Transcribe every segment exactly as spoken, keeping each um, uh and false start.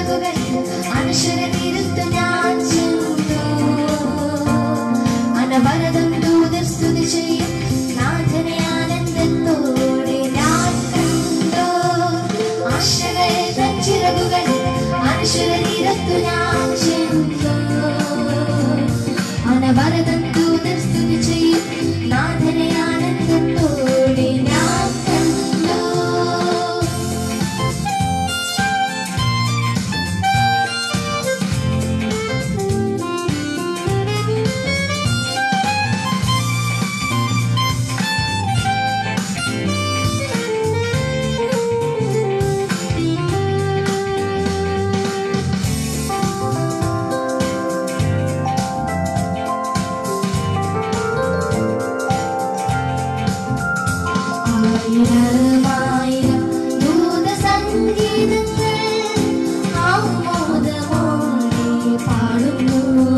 ചിറകുകളിൽ അനശ്വരതീരത്തു ഞാൻ ചെന്നു. അനവരതം ദൂതർ സ്തുതി ചെയ്യും നാഥനെ ആനന്ദത്തോടെ ഞാൻ കണ്ടു. ആശകൾ തൻ ചിറകുകളിൽ അനശ്വരതീരത്തു ഞാൻ ചെന്നു. അനവരതം ദൂതർ സ്തുതി ചെയ്യും നാഥനെ ആനന്ദത്തോടെ ഞാൻ കണ്ടു. ആയിരമായിരം ദൂതസംഗീതങ്ങൾ ആമോദമോടെ പാടുന്നു.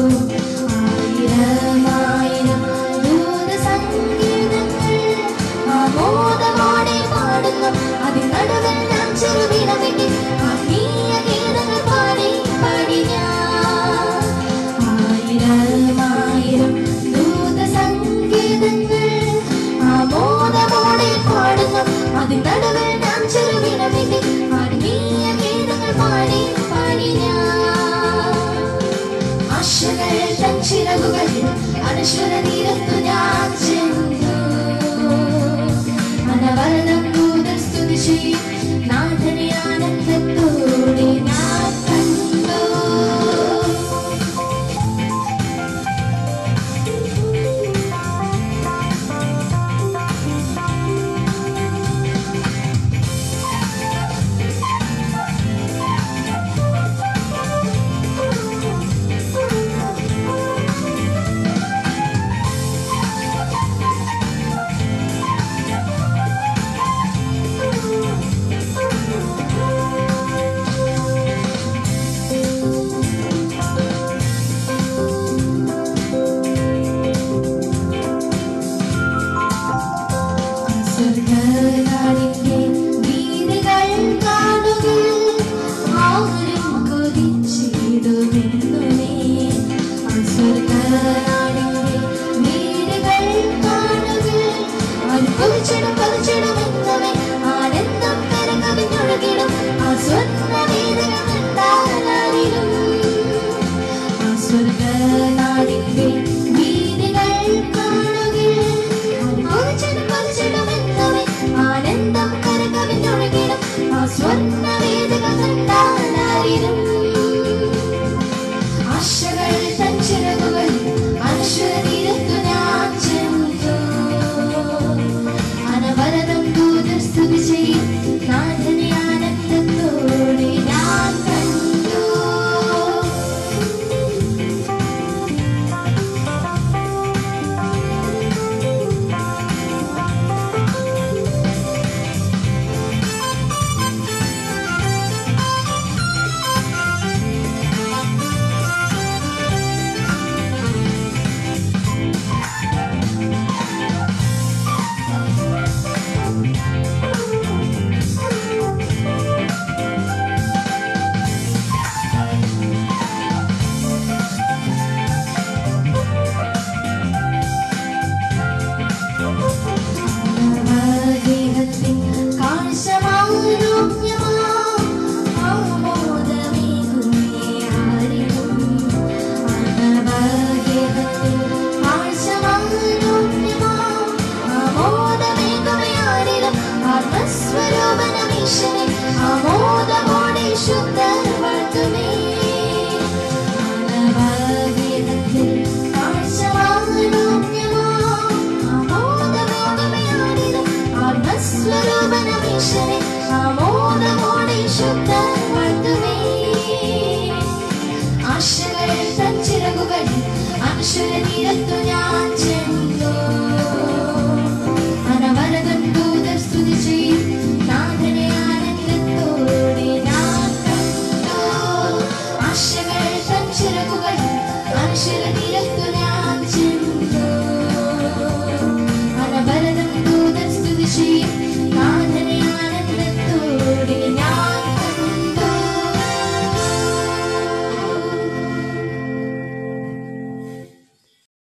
ആയിരമായിരം ദൂതസംഗീതങ്ങൾ ആമോദമോടെ പാടുന്നു. അതിനടുവിൽ ഞാൻ ചെറുവിടമെങ്കിൽ ആത്മീയ ഗീതങ്ങൾ പാടി പാടി ഞാൻ. ആയിരമായിരം ദൂതസംഗീതങ്ങൾ ആമോദമോടെ പാടുന്നു. അതിനടുവിൽ ഞാൻ ചെറുവിടമെങ്കിൽ ആത്മീയ ഗീതങ്ങൾ പാടി പാടി ഞാൻ. ആശകൾ തൻ ചിറകുകളിൽ അനശ്വരതീരത്തു ഞാൻ ചെന്നു. അനവരതം ദൂതർ സ്തുതി ചെയ്യും നാഥനെ ആനന്ദത്തോടെ ഞാൻ കണ്ടു. സ്വർഗ്ഗനാടിന്റെ വീഥികൾ കാണുക ആരും കൊതിച്ചിടുമെന്നുമേ. സ്വർഗ്ഗനാടിന്റെ വീഥികൾ കാണുക ആരും കൊതിച്ചിടും കൊതിച്ചിടുമെന്നുമേ. ആനന്ദം കരകവിഞ്ഞൊഴുകിടും ആ സ്വർണ്ണവേദികൾ കണ്ടാലാരിലും. ആ സ്വർഗ്ഗനാടിന്റെ വീഥികൾ കാണുക ആരും കൊതിച്ചിടും കൊതിച്ചിടുമെന്നുമേ. ആനന്ദം കരകവിഞ്ഞൊഴുകിടും ആ സ്വർണ്ണവേദികൾ കണ്ടാലാരിലും. ആശകൾ തൻ ചിറകുകളിൽ അനശ്വരതീരത്തു ഞാൻ ചെന്നു. അനവരതം ദൂതർ സ്തുതി ചെയ്യും നാഥനെ ആനന്ദത്തോടെ ഞാൻ കണ്ടു. സ്വരൂപനമീശ്വരൻ